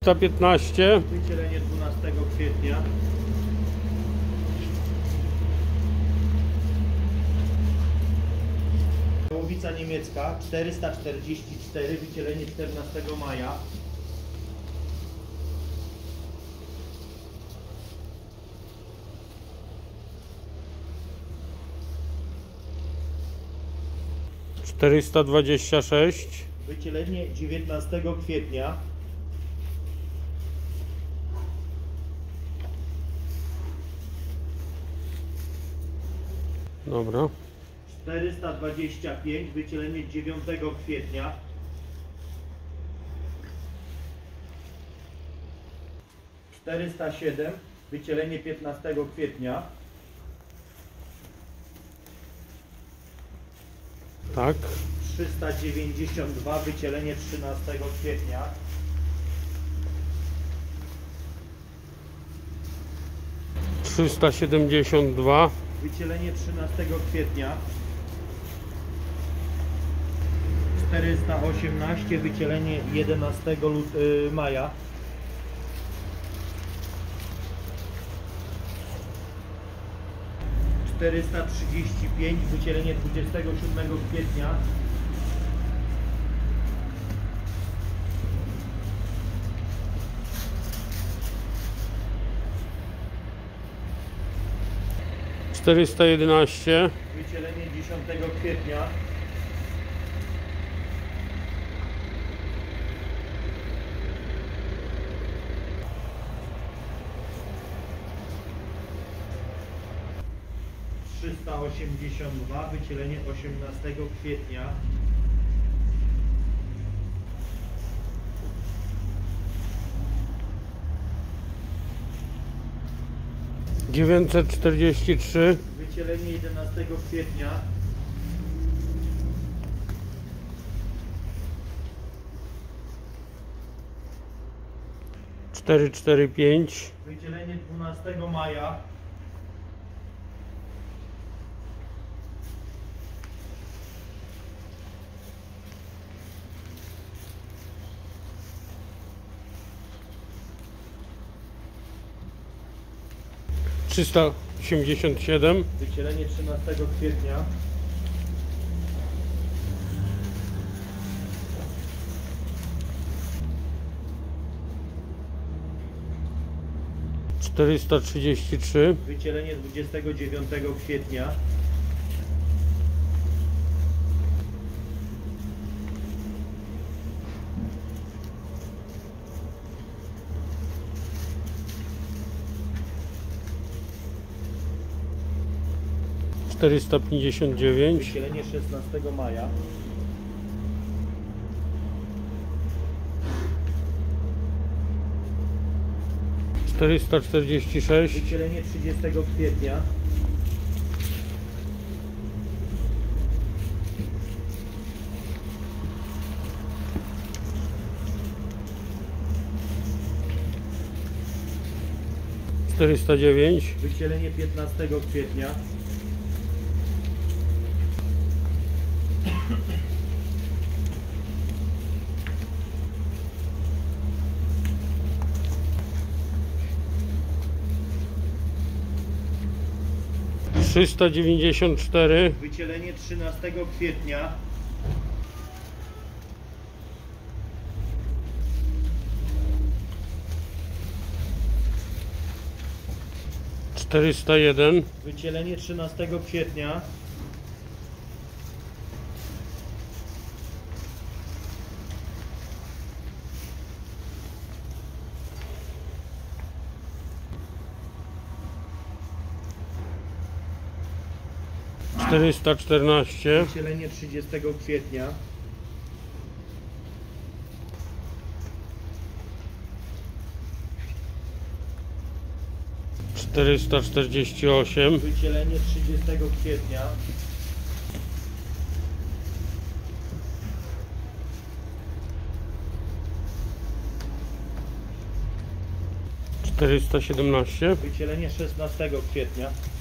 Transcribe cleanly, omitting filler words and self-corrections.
115. Wycielenie 12 kwietnia. Łowica niemiecka 444, wycielenie 14 maja. Czterysta 26. Wycielenie 19 kwietnia. Dobra. 425, wycielenie 9 kwietnia. Czterysta 7, wycielenie 15 kwietnia. Tak. 392, wycielenie 13 kwietnia. Trzysta 72. Wycielenie 13 kwietnia. 418, wycielenie 11 maja. Czterysta 35, wycielenie 27 kwietnia. 411. Wycielenie 10 kwietnia. 382, wycielenie 18 kwietnia. 943. Wycielenie 11 kwietnia. 445. Wycielenie 12 maja. 387. Wycielenie 13 kwietnia. 433. Wycielenie 29 kwietnia. 459. Wycielenie 16 maja. 446. Wycielenie 30 kwietnia. 409. Wycielenie 15 kwietnia. 394. Wycielenie 13 kwietnia. 401. Wycielenie 13 kwietnia. 414. Wycielenie 30 kwietnia. 448. Wycielenie 30 kwietnia. 417. Wycielenie 16 kwietnia.